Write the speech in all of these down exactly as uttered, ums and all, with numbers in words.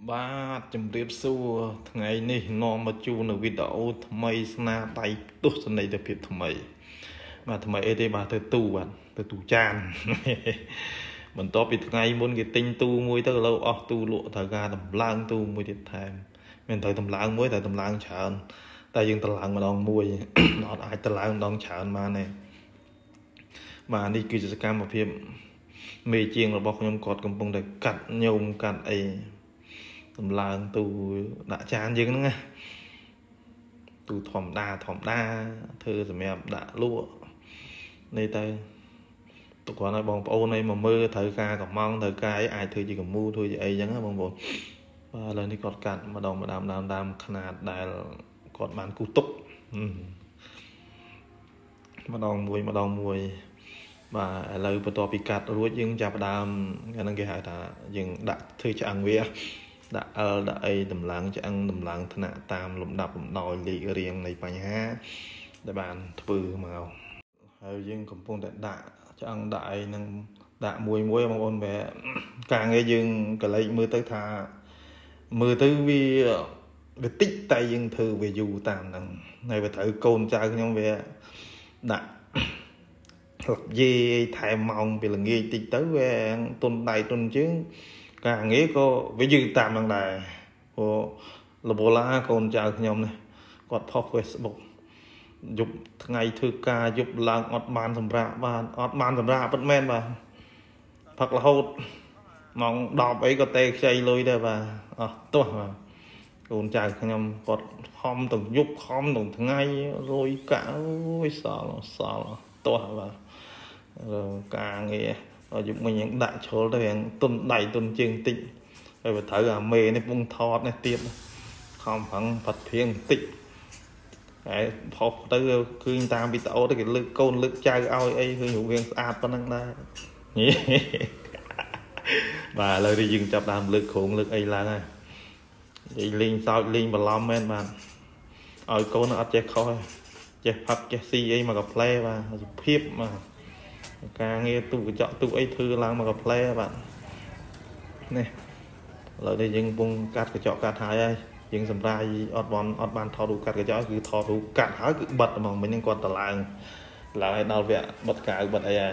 Ba chấm điệp xu ngày này nó mà chuនៅវីដេអូថ្មីស្នាដៃទស្សនីយភាពថ្មីបាទថ្មីអីទេបាទទៅទូបាទទៅទូចានបន្ទាប់ពីថ្ងៃមុនគេទិញទូមួយទៅឥឡូវអស់ទូលក់ត្រូវការតម្លើងទូមួយទៀតថែមមិនត្រូវតម្លើងមួយតែតម្លើងច្រើនតែយើងតម្លើងម្ដងមួយអត់អាចតម្លើងម្ដងច្រើនបានទេបាទនេះគឺជាសកម្មភាពមេជាងរបស់ខ្ញុំគាត់កំពុងតែកាត់ញោមកាត់អីតម្លើងទូដាក់ចានយើងហ្នឹងណាទូធម្មតាធម្មតាធ្វើសម្រាប់ដាក់លក់នេះទៅទុកគាត់ឲ្យបងប្អូនឯងមកមើលត្រូវការកំងត្រូវការអីអាចធ្វើជាកមូធ្វើជាអីចឹងណាបងប្អូនបាទឥឡូវនេះគាត់កាត់ម្ដងម្ដងដើមដើមຂະຫນາດដែលគាត់បានគូទុកម្ដងមួយម្ដងមួយបាទឥឡូវបន្ទាប់ពីកាត់រួចយើងចាប់ដើមអាហ្នឹងគេហៅថាយើងដាក់ធ្វើឆ្អឹងវាដាក់អលដាក់អីតម្លើងឆ្អឹងតម្លើងថ្នាក់តាមលំដាប់លំដោយលេខរៀងនៃបញ្ហាដែលបានធ្វើមកហើយយើងកំពុងតែដាក់ឆ្អឹងដាក់អីហ្នឹងដាក់មួយមួយបងប្អូនបែការងារយើងកលេចមើលទៅថាមើលទៅវាវាតិចតែយើងធ្វើវាយូរតាមហ្នឹងហើយវាត្រូវកូនចៅខ្ញុំវាដាក់លប់យេថែមម៉ោងពីល្ងាចតិចទៅវាទុនដៃទុនជើងការងារក៏វាយឺតតាមហ្នឹងដែរព្រោះលបឡាកូនចៅខ្ញុំនេះគាត់ផុស Facebook យប់ថ្ងៃធ្វើការយប់ឡើងអត់បានសម្រាប់បានអត់បានសម្រាប់ពិតមែនបាទផឹករហូតម៉ោងដប់អីក៏ទេខ្ចីលុយដែរបាទអស់ទោះបាទកូនចៅខ្ញុំគាត់ខំទាំងយប់ខំទាំងថ្ងៃរយកាក់អូយសល់សល់ទោះបាទការងារយប់មិញយើងដាក់ជ្រុលទៅរៀងទុនដៃទុនជើងតិចហើយបើត្រូវអាមេនេះពងថតនេះទៀតខំប្រឹងផាត់ភៀងតិចហើយផុសទៅឃើញតាមវីដេអូទៅគេលើកកូនលើកចៅឲ្យអីឃើញរូបរាងស្អាតប៉ុណ្ណឹងដែរបាទឥឡូវនេះយើងចាប់ដើមលើកគ្រោងលើកអីឡើងហើយនិយាយលេងសើចលេងបន្លំមែនបាទឲ្យកូនអត់ចេះខុសចេះផឹកចេះស៊ីអីមកកាផ្លែបាទសុភាពបាទការងារទូកញ្ចក់ទូអីធ្វើឡើងមកកាផ្លែបាទនេះឥឡូវនេះយើងកំពុងកាត់កញ្ចក់កាត់ហើយហើយយើងសម្រាយអត់បានអត់បានថតរូបកាត់កញ្ចក់គឺថតរូបកាត់ហើយគឺបិទហ្មងមិញហ្នឹងគាត់តឡើងឡើងឲ្យដល់វគ្គបិទកៅបិទអីហើយ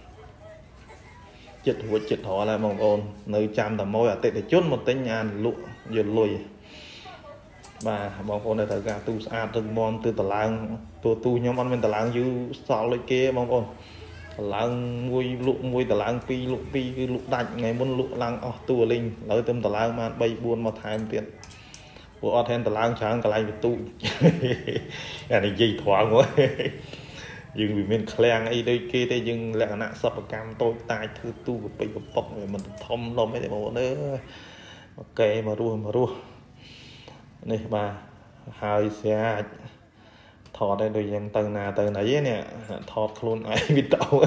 ចិត្តរួចចិត្តរហហើយបងប្អូននៅចាំតែមួយអតិថិជនមកទិញអានលក់យកលុយបាទបងប្អូនដែលត្រូវការទូស្អាតរឹងមាំទើបតឡើងទូទូខ្ញុំអត់មានតឡើងយូរសល់ដូចគេបងប្អូនតឡើងមួយលក់មួយតឡើងពីរលក់ពីរគឺលក់ដាច់ថ្ងៃមុនលក់ឡើងអស់តួលីងឥឡូវទៅតឡើងបានបីបួនមកថែមទៀតព្រោះអត់ថែមតឡើងច្រើនកន្លែងបន្ទូអានេះនិយាយត្រង់មកយើងវាមានឃ្លាំងអីដូចគេទេយើងលក្ខណៈសិប្បកម្មតូចតាចធ្វើទូកពេចកប៉ុកវាមិនធំលំអីទេបងប្អូនអើយអូខេមករស់មករស់នេះបាទហើយស្រាច់ថតឲ្យដូចយ៉ាងទៅណាទៅណីនេះថតខ្លួនឯងវីដេអូ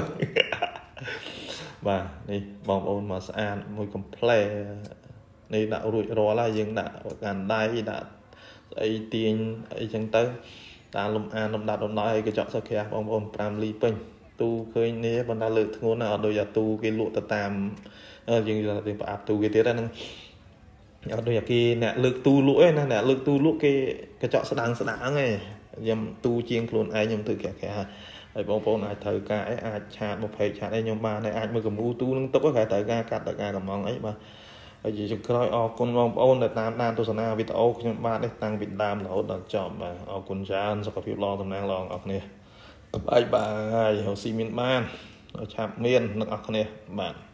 បាទនេះបងប្អូនមកស្អាតមួយកំ pl េនេះដាក់រួចរាល់ហើយយើងដាក់កានដៃដាក់ស្អីទាញអីចឹងទៅតាមលំអានលំដាប់លំដោយឲ្យកញ្ចក់សុក្រាស់បងប្អូនប្រាំលីពេញទូឃើញនេះប៉ុន្តែលើកធ្ងន់ណាស់អត់ដូចអាទូគេលក់ទៅតាមយើងទៅប្រអាប់ទូគេទៀតហ្នឹងអត់ដូចអាគេអ្នកលើកទូលក់ឯណាអ្នកលើកទូលក់គេកញ្ចក់ស្ដាងស្ដាងឯងខ្ញុំទូជាងខ្លួនឯងខ្ញុំធ្វើក្រាក់ក្រាក់ហើយបងប្អូនអាចត្រូវការអីអាចឆាតមកពេកឆាតអីខ្ញុំបានហើយអាចមើលកមូទូនឹងទុកគេត្រូវការកាត់ត្រូវការកំងអីបាទហើយជាចុងក្រោយអរគុណបងប្អូនដែលតាមដានទស្សនាវីដេអូខ្ញុំបាទនេះតាំងពីដើមរហូតដល់ចប់បាទអរគុណច្រើនសុខភាពល្អតំណាងល្អអរគ្នាបាយបាយហើយរកស៊ីមានបានឆាប់មានអ្នកអរគ្នាបាទ